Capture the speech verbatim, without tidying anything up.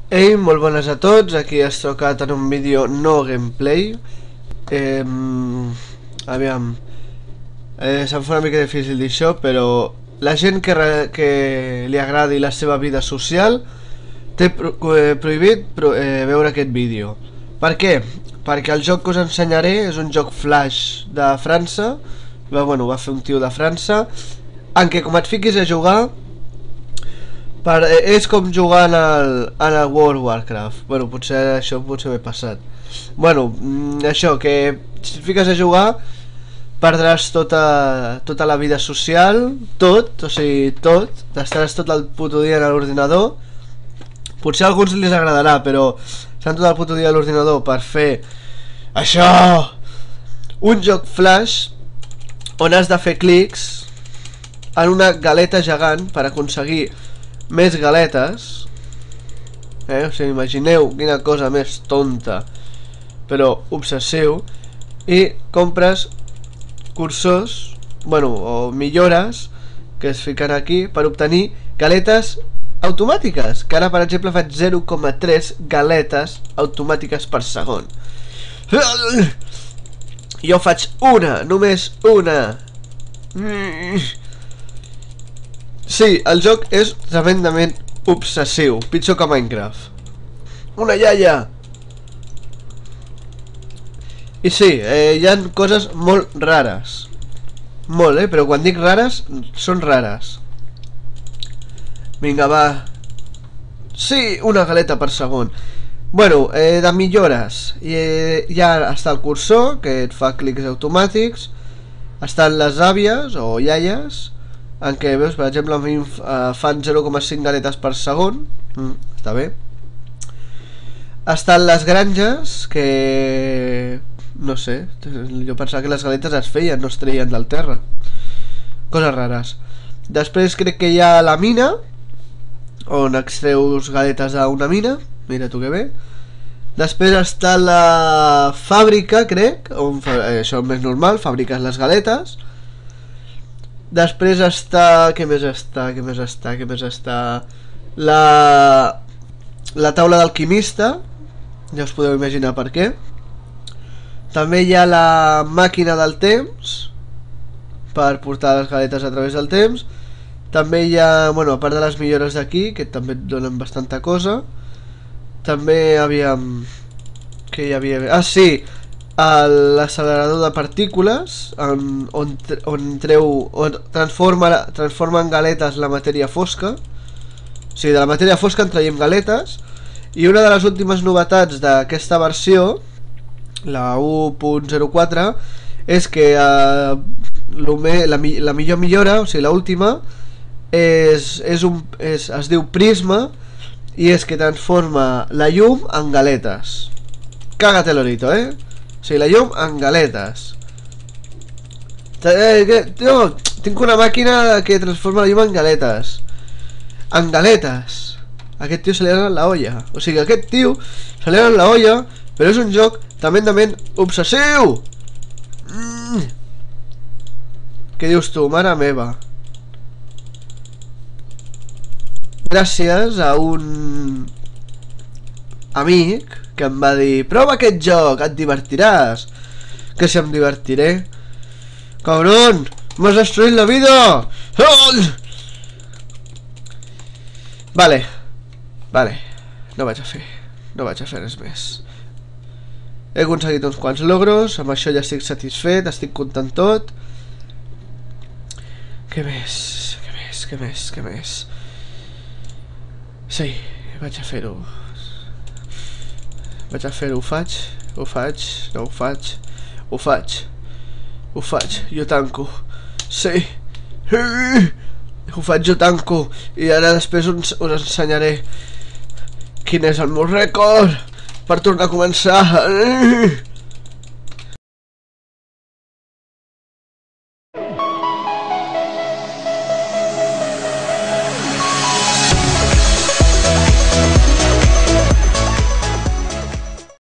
Ei, molt bones a tots, aquí has trucat en un vídeo no gameplay. eh, Aviam, eh, se'm fa una mica difícil dir això, però la gent que, re, que li agradi la seva vida social té pro, eh, prohibit pro, eh, veure aquest vídeo. Per què? Perquè el joc que us ensenyaré és un joc flash de França. Va, bueno, va fer un tio de França, en què com et fiquis a jugar per, eh, és com jugar en el, en el World of Warcraft. Bueno, potser això potser m'he passat. Bueno, mm, això, que si et fiques a jugar perdràs tota, tota la vida social, tot, o sigui, tot, estaràs tot el puto dia en l'ordinador. Potser a alguns els agradarà, però estan tot el puto dia a l'ordinador per fer això, un joc flash on has de fer clics en una galeta gegant per aconseguir més galetes, eh? O sigui, imagineu quina cosa més tonta però obsessiu. I compres cursors, bueno, o millores que es fiquen aquí per obtenir galetes automàtiques, que ara per exemple faig zero coma tres galetes automàtiques per segon. Jo faig una, només una. Sí, el joc és tremendament obsessiu, pitjor que Minecraft. Una iaia. I sí, eh, hi ha coses molt rares. Molt, eh? Però quan dic rares, són rares. Vinga, va. Sí, una galeta per segon. Bueno, eh, de millores, eh, ja està el cursor, que et fa clics automàtics. Estan les àvies o iaies, en què, veus, per exemple, a mi eh, fan zero coma cinc galetes per segon. mm, Està bé. Estan les granges, que no sé, jo pensava que les galetes es feien, no es treien del terra. Coses rares. Després crec que hi ha la mina, on extreus galetes d'una mina. Mira tu que bé. Després està la fàbrica, crec, on fa, eh, això és més normal, fabriques les galetes. Després està... Què més està? Què més està? Què més està? La... La taula d'alquimista. Ja us podeu imaginar per què. També hi ha la màquina del temps, per portar les galetes a través del temps. També hi ha, bueno, a part de les millores d'aquí, que també et donen bastanta cosa. També havíem... Què hi havia? Ah, sí! L'accelerador de partícules, on, on, on treu... On transforma, transforma en galetes la matèria fosca. O sigui, de la matèria fosca en traiem galetes. I una de les últimes novetats d'aquesta versió, la u punt zero quatre, és que eh, me, la, la millor millora, o sigui, l'última, és, és un, és, es diu prisma, i és que transforma la llum en galetes. Cágate lorito, eh? O sigui, la llum en galetes. Eh, que, tio, tinc una màquina que transforma la llum en galetes. En galetes. A aquest tio se li ha anat la olla. O sigui, a aquest tio se li ha anat la olla, però és un joc tremendament obsessiu. mm. Què dius tu, mare meva? Gràcies a un amic que em va dir: prova aquest joc, et divertiràs. Que si em divertiré? Cabrón, m'has destruït la vida. Oh! Vale, vale, no vaig a fer, no vaig a fer res més. He aconseguit uns quants logros, amb això ja estic satisfet, estic content tot. Què més? Què més? Què més? Què més? Sí, vaig a fer-ho. Vaig a fer-ho, ho faig? Ho faig? No ho faig? Ho faig? Ho faig, jo tanco. Sí. Ho faig, jo tanco. I ara després us, us ensenyaré quin és el meu rècord per tornar a començar.